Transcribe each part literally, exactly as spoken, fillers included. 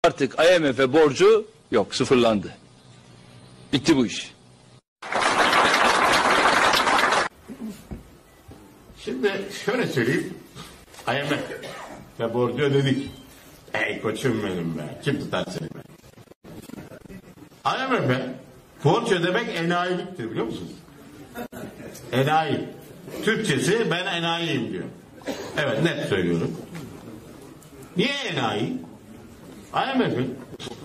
Artık I M F'e borcu yok, sıfırlandı. Bitti bu iş. Şimdi şöyle söyleyeyim. I M F ve borcu ödedik. Ey koçum benim be. Kim tutar seni be? I M F'e borç ödemek enayiliktir, biliyor musunuz? Enayi. Türkçesi ben enayiyim diyor. Evet, net söylüyorum. Niye enayi? I M F'in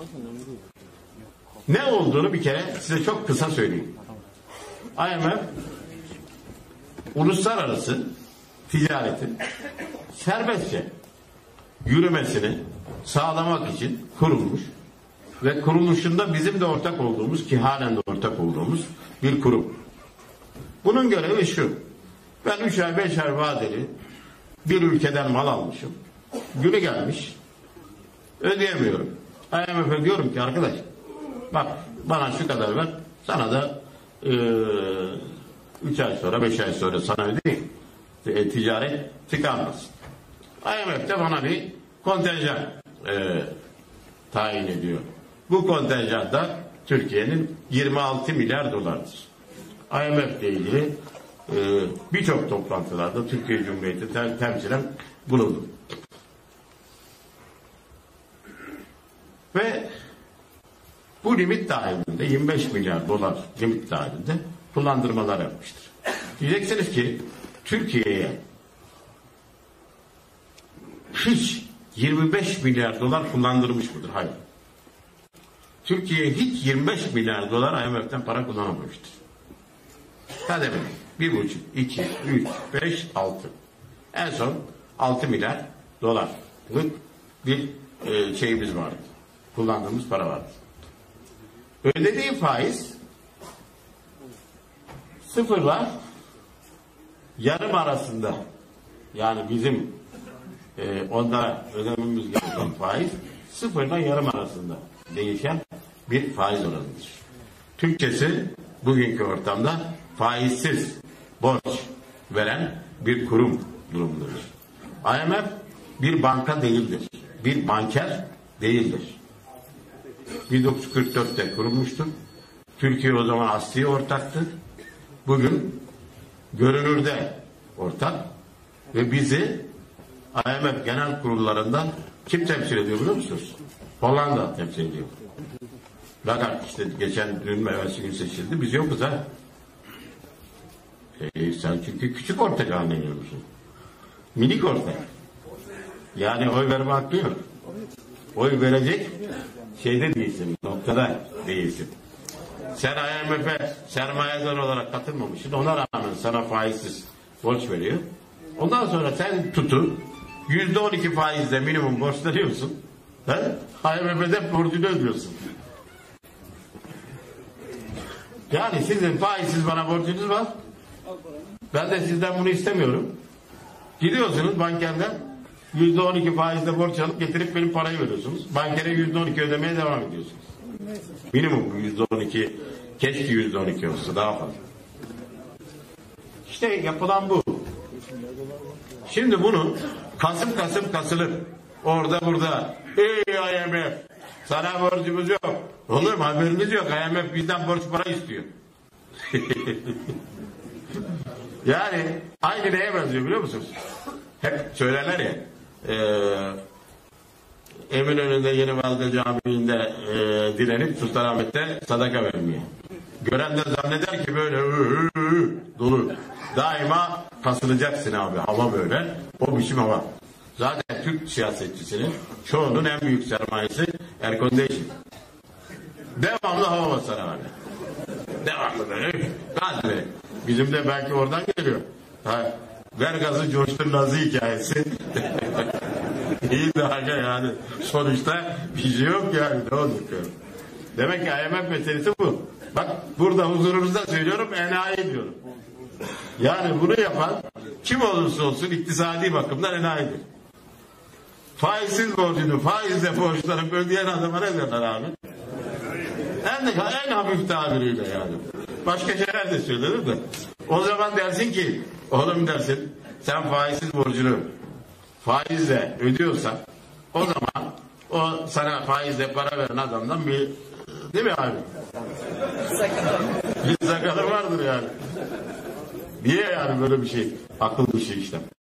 ne olduğunu bir kere size çok kısa söyleyeyim. I M F uluslararası ticaretin serbestçe yürümesini sağlamak için kurulmuş ve kuruluşunda bizim de ortak olduğumuz, ki halen de ortak olduğumuz bir kurum. Bunun görevi şu: ben üç ay beş ay vadeli bir ülkeden mal almışım. Günü gelmiş, ödeyemiyorum. I M F'e diyorum ki arkadaş, bak bana şu kadar ver, sana da e, üç ay sonra beş ay sonra sana ödeyeyim. E, ticaret tıkanmasın. I M F de bana bir kontenjan e, tayin ediyor. Bu kontenjan da Türkiye'nin yirmi altı milyar dolardır. I M F ile ilgili e, birçok toplantılarda Türkiye Cumhuriyeti tem temsilen bulundum. Ve bu limit dahilinde yirmi beş milyar dolar limit dahilinde kullandırmalar yapmıştır. Diyeceksiniz ki Türkiye'ye hiç yirmi beş milyar dolar kullandırmış mıdır? Hayır. Türkiye hiç yirmi beş milyar dolar I M F'ten para kullanamamıştır. Kademe bir buçuk, iki, üç, beş, altı. En son altı milyar dolarlık bir e, şeyimiz vardı. Kullandığımız para vardı. Ödediği faiz sıfırla yarım arasında, yani bizim e, onlara ödememiz gereken faiz sıfırla yarım arasında değişen bir faiz oranıdır. Türkçesi bugünkü ortamda faizsiz borç veren bir kurum durumundadır. I M F bir banka değildir. Bir banker değildir. bin dokuz yüz kırk dörtte kurulmuştur. Türkiye o zaman asli ortaktı. Bugün görünürde ortak ve bizi I M F genel kurullarından kim temsil ediyor biliyor musunuz? Hollanda temsil ediyor. Lagarde işte geçen dün evvelsi gün seçildi. Biz yokuz ha. E, sen çünkü küçük ortak haline geliyorsun. Minik ortak. Yani oy verme hakkı yok. Oy verecek şeyde değilsin, noktada değilsin. Sen I M F'e sermayedar olarak katılmamışsın. Ona rağmen sana faizsiz borç veriyor. Ondan sonra sen tutu yüzde on iki faizle minimum borçlanıyorsun. I M F'de borcunu ödüyorsun. Yani sizin faizsiz bana borcunuz var. Ben de sizden bunu istemiyorum. Gidiyorsunuz bankerden yüzde on iki faizle borç alıp getirip benim parayı veriyorsunuz. Bankere yüzde on iki ödemeye devam ediyorsunuz. Minimum yüzde on iki, keşke yüzde on iki olsa daha fazla. İşte yapılan bu. Şimdi bunu kasım kasım kasılıp orada burada ey I M F sana borcumuz yok. Olur mu? Haberiniz yok. I M F bizden borç para istiyor. Yani aynı neye benziyor biliyor musunuz? Hep söylerler ya, e, Eminönü'nde Yeni Valide Camii'nde e, direnip Sultanahmet'te sadaka vermiyor. Gören de zanneder ki böyle ı, ı, ı, dolu. Daima kasılacaksın abi. Hava böyle. O biçim hava. Zaten Türk siyasetçisinin çoğunun en büyük sermayesi air condition. Devamlı hava basar abi. Devamlı böyle. Gaz böyle. Bizim de belki oradan geliyor. Ha, ver gazı coştur Nazı hikayesi. İyi de aga yani. Sonuçta bir şey yok yani. Ne olacak yani? Demek ki I M F meselesi bu. Bak burada huzurunuzda söylüyorum, enayi diyorum. Yani bunu yapan kim olursa olsun iktisadi bakımdan enayidir. Faizsiz borcunu faizle borçlanıp ödeyen adama ne derler abi? En, en hafif tabiriyle yani. Başka şeyler de söylenir de. O zaman dersin ki, oğlum dersin, sen faizsiz borcunu faizle ödüyorsan, o zaman o sana faizle para veren adamdan bir, değil mi abi? Bir sakalı vardır yani. Niye yani böyle bir şey? Akıl dışı işte.